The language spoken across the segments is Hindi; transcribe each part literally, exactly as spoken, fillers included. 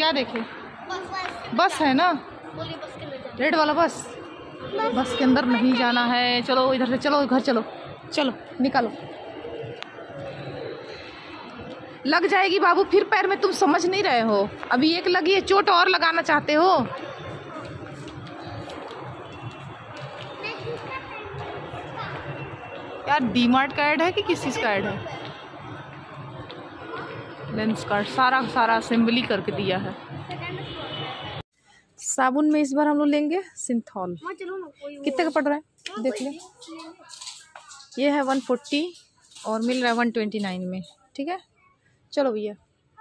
क्या देखे? बस है ना, रेड वाला बस। बस के अंदर नहीं जाना है। चलो इधर से, चलो घर चलो, चलो निकालो। लग जाएगी बाबू फिर पैर में, तुम समझ नहीं रहे हो। अभी एक लगी है, चोट और लगाना चाहते हो? यार डीमार्ट का ऐड है कि किस चीज का ऐड है? लेंस कार्ड सारा सारा असेंबली करके दिया है। साबुन में इस बार हम लोग लेंगे सिंथॉल। कितने का पड़ रहा है देख ले। ये है वन फोर्टी और मिल रहा है वन ट्वेंटी नाइन में। ठीक है चलो भैया।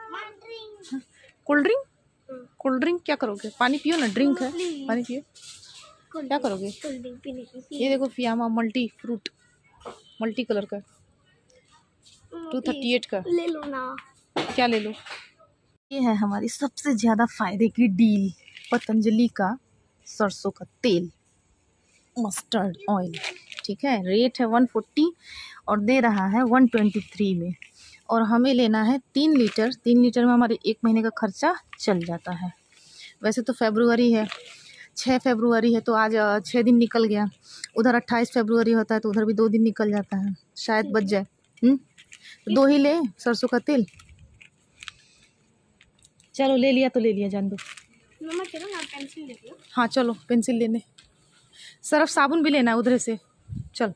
कोल्ड ड्रिंक, कोल्ड ड्रिंक क्या करोगे? पानी पियो ना, ड्रिंक है, पानी पियो। क्या करोगे? ये देखो Fiama multi fruit, multi colour का, टू थर्टी एट का। ले लो ना। क्या ले लो? ये है हमारी सबसे ज़्यादा फायदे की डील, पतंजलि का सरसों का तेल, मस्टर्ड ऑयल। ठीक है, रेट है वन फोर्टी और दे रहा है वन ट्वेंटी थ्री में। और हमें लेना है तीन लीटर। तीन लीटर में हमारे एक महीने का खर्चा चल जाता है। वैसे तो फेब्रुअरी है, छः फेब्रुअरी है तो आज छः दिन निकल गया। उधर अट्ठाईस फेब्रुअरी होता है तो उधर भी दो दिन निकल जाता है, शायद बच जाए। हम्म तो दो ही ले सरसों का तेल। चलो ले लिया तो ले लिया, जान दो। मम्मा चलो ना पेंसिल ले लो। हाँ चलो पेंसिल लेने, सर्फ साबुन भी लेना है उधर से। चल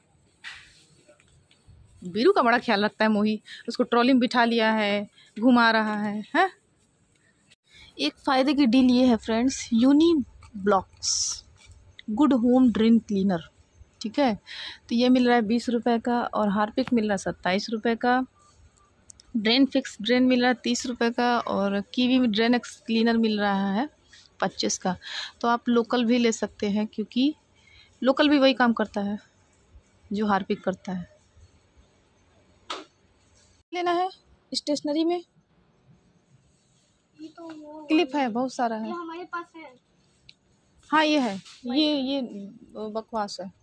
बीरू का बड़ा ख्याल रखता है मोही, उसको ट्रॉली में बिठा लिया है, घुमा रहा है, हैं? एक फ़ायदे की डील ये है friends, uni blocks good home drain cleaner. ठीक है, तो ये मिल रहा है बीस रुपए का और हार्पिक मिल रहा है सत्ताईस रुपये का। ड्रेन फिक्स ड्रेन मिल रहा है तीस रुपये का और कीवी में ड्रेन एक्स क्लीनर मिल रहा है पच्चीस का। तो आप लोकल भी ले सकते हैं क्योंकि लोकल भी वही काम करता है जो हार्पिक करता है। लेना है स्टेशनरी में, ये तो वो क्लिप है, बहुत सारा है। ये हमारे पास है। हाँ ये है, ये ये बकवास है।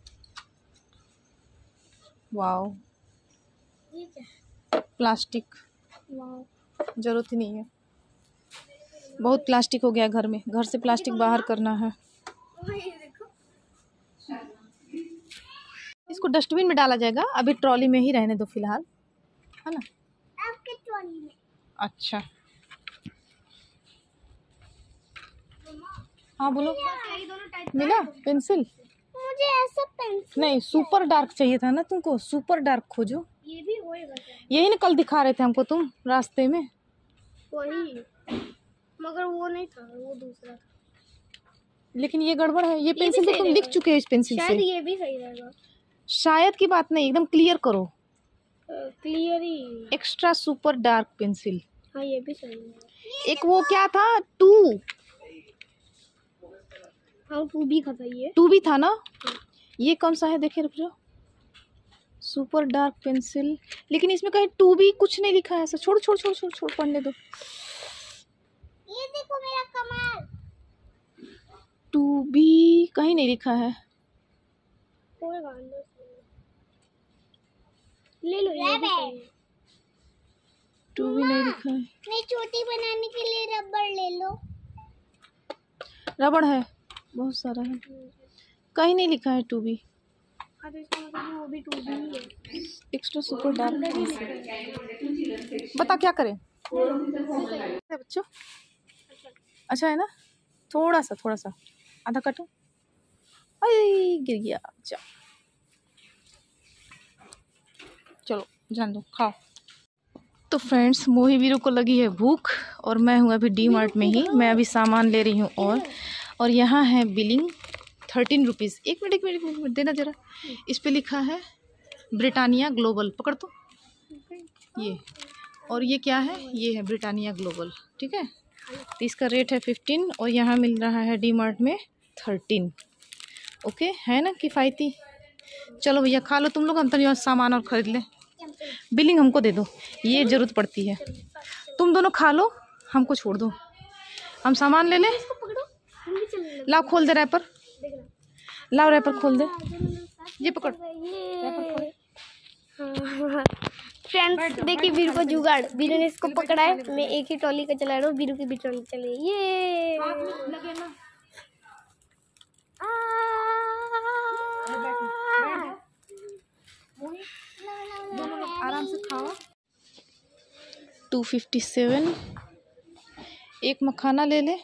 वाओ, ये क्या? प्लास्टिक, वाओ जरूरत ही नहीं है। बहुत प्लास्टिक हो गया घर में, घर से प्लास्टिक बाहर करना है। ये देखो, इसको डस्टबिन में डाला जाएगा, अभी ट्रॉली में ही रहने दो फिलहाल, है ना? आपके ट्रॉली में। अच्छा हाँ बोलो। ये दोनों टाइप मिला पेंसिल? मुझे ऐसा पेंसिल नहीं सुपर डार्क चाहिए था ना तुमको, सुपर डार्क खोजो। ये भी होएगा क्या? यही ना कल दिखा रहे थे हमको तुम रास्ते में। वही, मगर वो नहीं था, वो दूसरा था। लेकिन ये गड़बड़ है, ये भी पेंसिल तो सही तुम रहेगा। लिख चुके हो इस पेंसिल शायद से। ये भी सही रहेगा। शायद की बात नहीं, एकदम क्लियर करो। क्लियर ही। Extra super dark pencil. हाँ ये भी सही है। एक वो क्या था, टू हाँ टू भी खाता ये। टू भी था ना। ये कौन सा है देखे, रुक जाओ। सुपर डार्क पेंसिल, लेकिन इसमें कहीं टू भी कुछ नहीं लिखा है। ऐसा छोड़ छोड़ छोड़ छोड़ छोड़ पढ़ने दो। ये देखो मेरा कमाल। टू भी कहीं नहीं लिखा है। होएगा अंदर से। ले लो ये भी सही है। टू भी नहीं लिखा है। मैं छोटी बनाने के लिए रबड़ ले लो। रबड़ है, बहुत सारा है, कहीं नहीं लिखा है टू भी। हाँ तो इसका मतलब वो भी टू भी है। एक्स्ट्रा सुपर डार्क बता क्या करें बच्चों? अच्छा है ना, थोड़ा सा थोड़ा सा आधा काटो। अरे गिर गया। जा चलो जान दो, खाओ। तो फ्रेंड्स मोही वीरू को लगी है भूख और मैं हूँ अभी डी मार्ट में ही। मैं अभी सामान ले रही हूँ और और यहाँ है बिलिंग थर्टीन रुपीज़। एक मिनट एक मिनट एक मिनट देना जरा। इस पे लिखा है ब्रिटानिया ग्लोबल, पकड़ तो ये। और ये क्या है? ये है ब्रिटानिया ग्लोबल। ठीक है, तो इसका रेट है फिफ्टीन और यहाँ मिल रहा है डी मार्ट में थर्टीन। ओके है ना किफ़ायती। चलो भैया खा लो तुम लोग, हम तो यहाँ सामान और ख़रीद लें। बिलिंग हमको दे दो, ये ज़रूरत पड़ती है। तुम दोनों खा लो, हमको छोड़ दो, हम सामान ले लें। लाओ खोल दे रैपर, लाओ रैपर खोल दे। ये पकड़ रैपर खोल। फ्रेंड्स देखिए वीरू को जुगाड़, वीरू ने इसको पकड़ा है, मैं एक ही ट्रॉली का चला रहा हूँ, वीरू की भी ट्रॉली चले ये आराम से खाओ। टू फिफ्टी सेवन एक मखाना ले ले।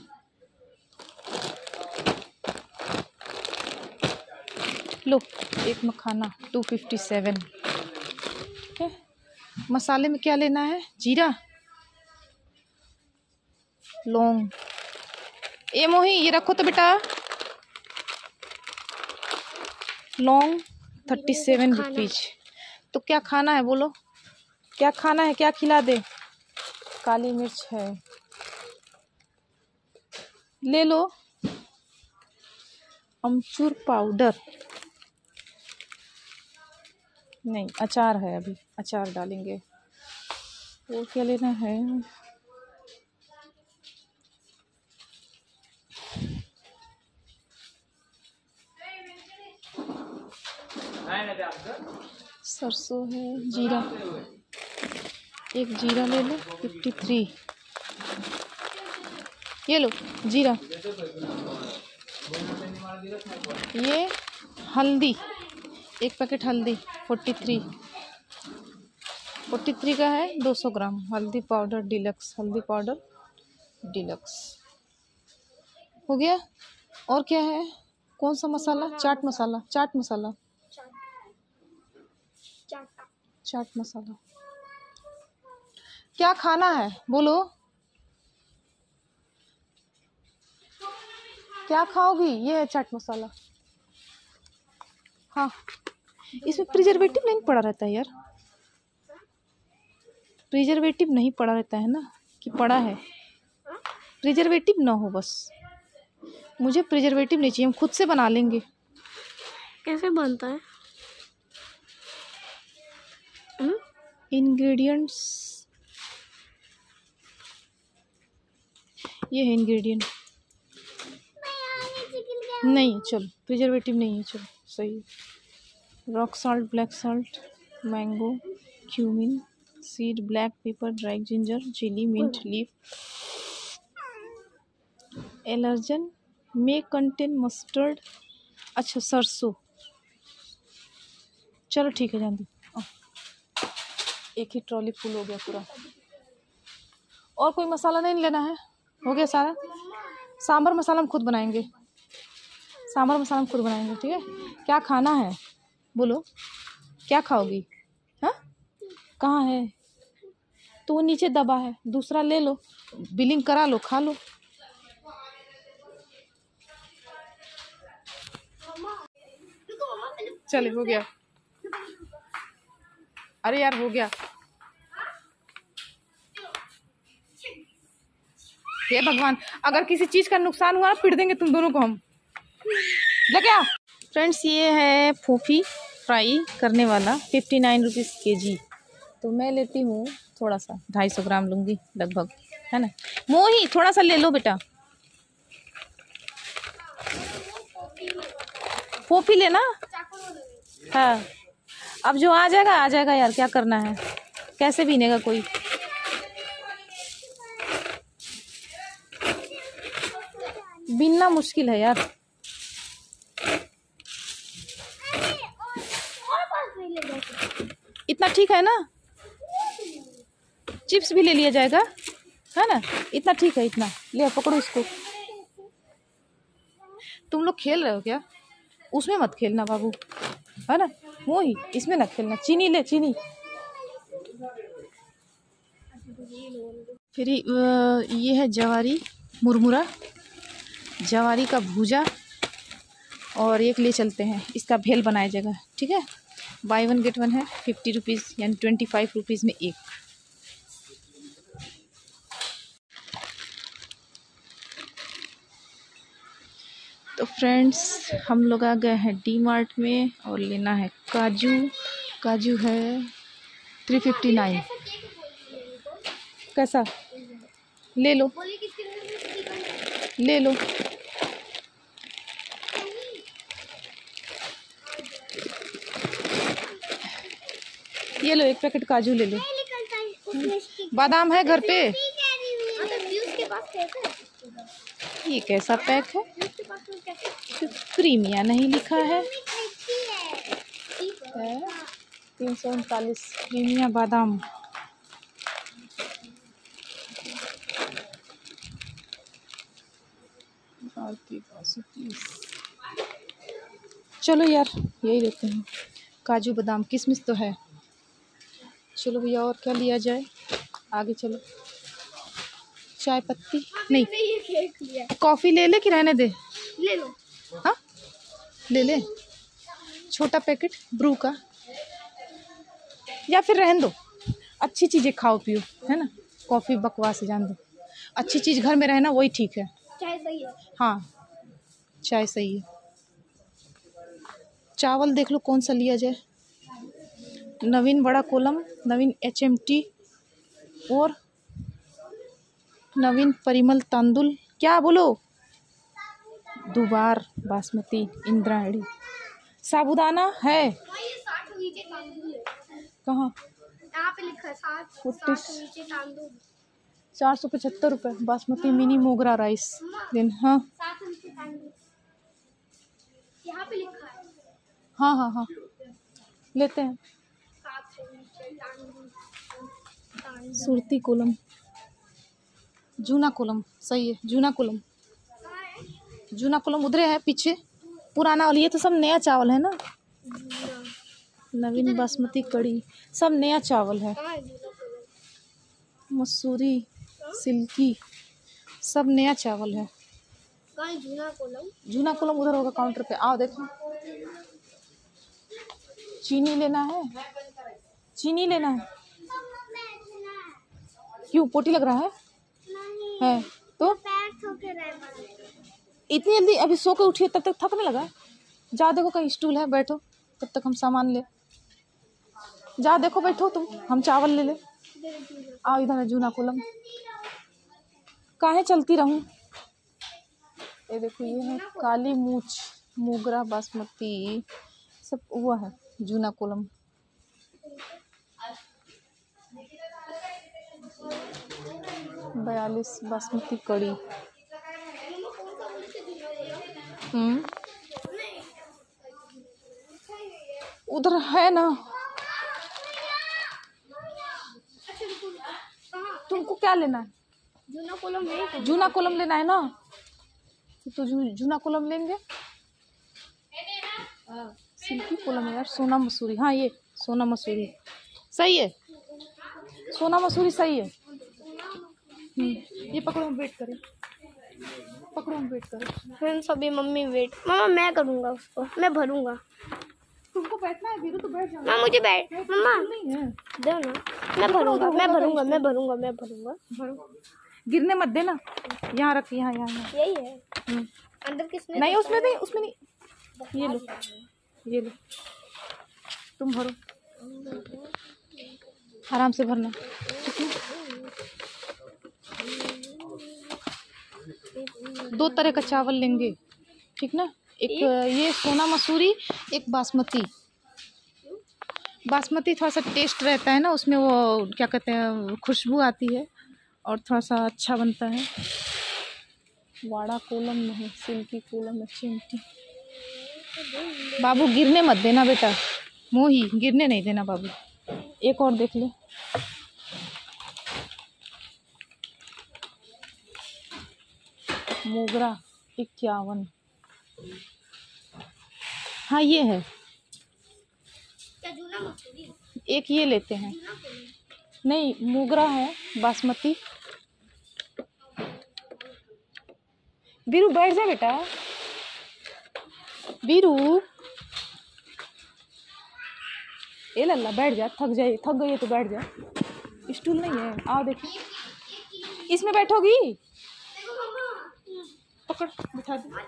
लो एक मखाना टू फिफ्टी सेवन। है मसाले में क्या लेना है? जीरा, लौंग। ए मोही ये रखो तो बेटा। लौंग थर्टी सेवन रुपीज। तो क्या खाना है बोलो, क्या खाना है, क्या खिला दे? काली मिर्च है, ले लो। अमचूर पाउडर नहीं, अचार है, अभी अचार डालेंगे। वो क्या लेना है? सरसों है, जीरा, एक जीरा ले लो फिफ्टी थ्री। ये लो जीरा। ये हल्दी, एक पैकेट हल्दी फोर्टी थ्री फोर्टी थ्री का है, दो सौ ग्राम। हल्दी पाउडर डिलक्स, हल्दी पाउडर डिलक्स हो गया। और क्या है? कौन सा मसाला? चाट मसाला, चाट मसाला, चाट मसाला। क्या खाना है बोलो, क्या खाओगी? ये है चाट मसाला। हाँ इसमें प्रिजर्वेटिव नहीं पड़ा रहता है यार, प्रिजर्वेटिव नहीं पड़ा रहता है ना, कि पड़ा है? प्रिजर्वेटिव ना हो बस, मुझे प्रिजर्वेटिव नहीं चाहिए, हम खुद से बना लेंगे। कैसे बनता है? इंग्रेडिएंट्स ये है इंग्रेडिएंट। नहीं चलो प्रिजर्वेटिव नहीं है, चलो सही। Rock salt, black salt, mango, cumin seed, black pepper, dry ginger, chilli, mint leaf. Allergen may contain mustard. अच्छा सरसों, चलो ठीक है जान दो। एक ही ट्रॉली फुल हो गया पूरा। और कोई मसाला नहीं लेना है, हो गया सारा। सांभर मसाला हम खुद बनाएंगे, सांभर मसाला हम खुद बनाएंगे, ठीक है। क्या खाना है बोलो, क्या खाओगी? हाँ कहाँ है? तो वो नीचे दबा है, दूसरा ले लो, बिलिंग करा लो, खा लो। चले हो गया। अरे यार हो गया। हे भगवान, अगर किसी चीज का नुकसान हुआ ना पीट देंगे तुम दोनों को हम। ले क्या फ्रेंड्स, ये है फोफी फ्राई करने वाला, फिफ्टी नाइन रुपीज़ के जी। तो मैं लेती हूँ थोड़ा सा, ढाई सौ ग्राम लूँगी लगभग, है ना। मोही थोड़ा सा ले लो बेटा, फोफी लेना। हाँ अब जो आ जाएगा आ जाएगा यार, क्या करना है, कैसे बीनेगा कोई। बीनना मुश्किल है यार। इतना ठीक है ना, चिप्स भी ले लिया जाएगा, है ना। इतना ठीक है, इतना ले पकड़ो इसको। तुम लोग खेल रहे हो क्या? उसमें मत खेलना बाबू, है ना। वो ही इसमें ना खेलना। चीनी ले, चीनी। फिर ये है जवारी मुरमुरा, जवारी का भूजा, और एक ले चलते हैं, इसका भेल बनाया जाएगा, ठीक है। बाई वन गेट वन है, फिफ्टी रुपीज़ यानी ट्वेंटी फाइव रुपीज़ में एक। तो फ्रेंड्स हम लोग आ गए हैं डी मार्ट में, और लेना है काजू। काजू है थ्री फिफ्टी नाइन। कैसा? ले लो ले लो। ये लो एक पैकेट काजू ले लो। बादाम है घर पे? ये कैसा पैक है? प्रीमिया नहीं लिखा है। तीन सौ उनतालीस प्रीमिया बादाम। चलो यार यही लेते हैं, काजू बादाम किशमिश तो है। चलो भैया और क्या लिया जाए, आगे चलो। चाय पत्ती नहीं, कॉफ़ी ले ले कि रहने दे? ले लो। हाँ ले ले, छोटा पैकेट ब्रू का, या फिर रहने दो। अच्छी चीज़ें खाओ पियो, है ना। कॉफ़ी बकवास जान दो, अच्छी चीज़ घर में रहना वही ठीक है। चाय सही है। हाँ चाय सही है। चावल देख लो कौन सा लिया जाए। नवीन बड़ा Kolam, Naveen H M T और नवीन परिमल तांदुल। क्या बोलो? दुबार बासमती इंद्रायणी। साबुदाना है कहाँ? यहाँ पे लिखा है साठ तांदूल, चार सौ पचहत्तर रुपये बासमती मिनी मोगरा राइस दिन। हाँ यहाँ पे लिखा है। हाँ हाँ हाँ लेते हैं। सुरती कोलम, जूना कोलम सही है। जूना कोलम, जूना कोलम उधरे है पीछे पुराना वाली। ये तो सब नया चावल है ना। नवीन बासमती कड़ी सब नया चावल है। मसूरी सिल्की सब नया चावल है। जूना कोलम, जूना कोलम उधर होगा काउंटर पे। आओ देखो। चीनी लेना है, चीनी लेना है। क्यों पोटी लग रहा है? है तो इतनी जल्दी अभी सो के उठिए तब तक थकने लगा। जा देखो कहीं स्टूल है, बैठो तब तक हम सामान ले। जा देखो बैठो तुम, हम चावल ले ले। आओ इधर है जूना कोलम। काहे चलती रहूं। ये देखो ये है काली मूछ मोगरा बासमती सब वो है जूना कोलम। बयालीस बासमती कड़ी। हम्म उधर है ना। तुमको क्या लेना है? जूना कोलम नहीं, जूना कोलम लेना है ना, तो जू, जूना कोलम लेंगे। सिल्की कोलम है यार। सोना मसूरी, हाँ ये सोना मसूरी सही है। सोना मसूरी सही है। ये पकड़ो हम वेट करें, पकड़ो हम वेट करें। फिर सभी मम्मी वेट। मम्मा मैं करूँगा उसको, मैं भरूँगा। तुमको बैठना है वीरू तो बैठ जाओ। माँ मुझे बैठ, मम्मा नहीं है दो ना, मैं भरूँगा मैं भरूँगा मैं भरूँगा मैं भरूँगा। भरो, गिरने मत देना। यहाँ रख, यहाँ यहाँ यही है अंदर। किसने? नहीं उसमें नहीं, उसमें नहीं। ये लो ये लो, तुम भरो आराम से भरना, ठीक है। दो तरह का चावल लेंगे, ठीक ना। एक ये सोना मसूरी, एक बासमती। बासमती थोड़ा सा टेस्ट रहता है ना उसमें, वो क्या कहते हैं खुशबू आती है और थोड़ा सा अच्छा बनता है। वाड़ा कोलम नहीं, सिल्की कोलम चिमटी। बाबू गिरने मत देना बेटा, मोही गिरने नहीं देना बाबू। एक और देख ले। मोगरा इक्यावन। हाँ ये है। एक ये लेते हैं। नहीं मोगरा है बासमती। बीरू बैठ जा बेटा, बीरू ए लल्ला बैठ जा। थक जाए, थक गई है तो बैठ जा। स्टूल नहीं है, आओ देखिए। इसमें बैठोगी? पकड़ बिठा दे,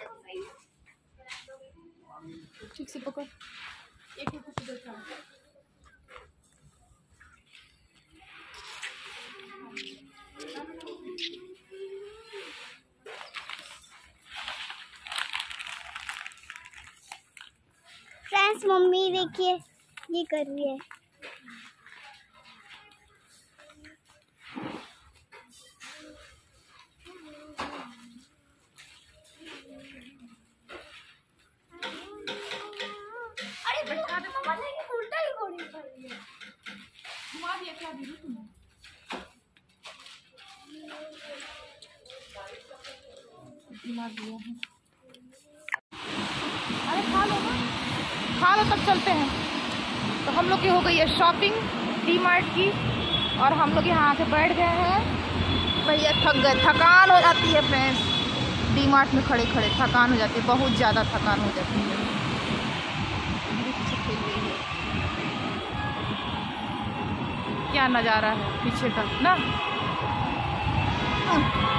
ठीक से पकड़। एक एक से बैठा। फ्रेंड्स मम्मी देखिए ये कर रही है। दिला दिया है। अरे खा लो ना, खा लो तब चलते हैं। तो हम लोग की हो गई है शॉपिंग डी मार्ट की, और हम लोग यहाँ आके बैठ गए हैं। भैया थक गए, थकान हो जाती है फ्रेंड्स, डी मार्ट में खड़े खड़े थकान हो जाती है, बहुत ज़्यादा थकान हो जाती है। क्या नज़ारा है पीछे का ना।